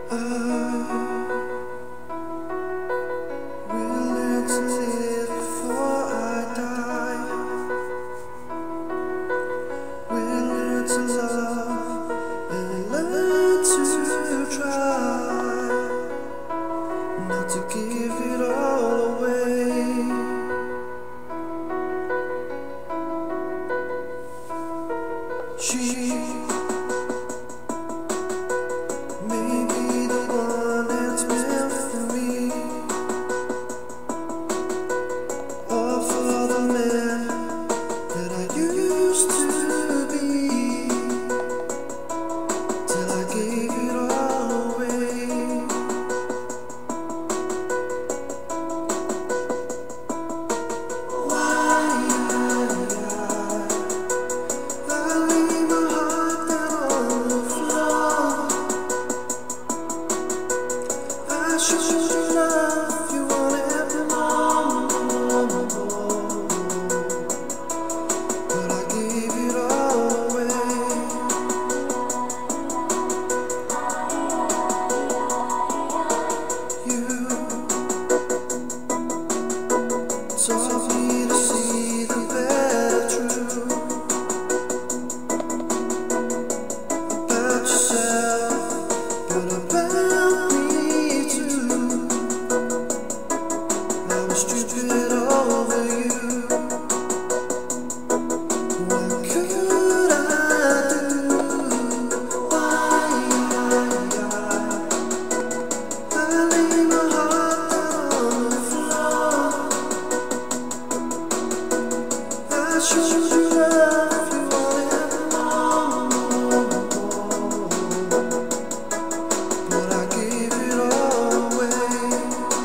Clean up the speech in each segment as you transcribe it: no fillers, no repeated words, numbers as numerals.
She may be the one that's meant for me, or for the man that I used to be, till I gave it all away. Taught me to see the better truth about yourself, but about me too. I was stupid over you. What could I do? Why I lay my heart down on the floor. I showed you love, you wanted more, but I gave it all away.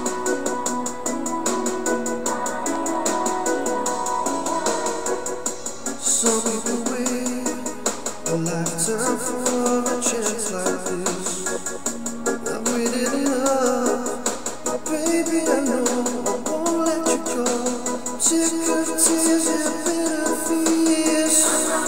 Some people wait a lifetime for a chance like this. I've waited enough, but baby I know I won't let you go. Sick of tears and bitter fears.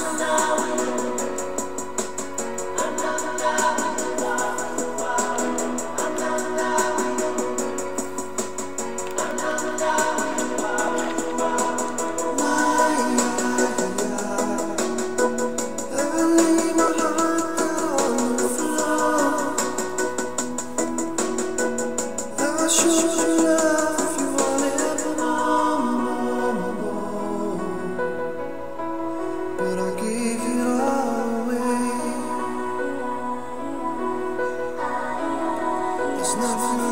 But I gave it all away. There's nothing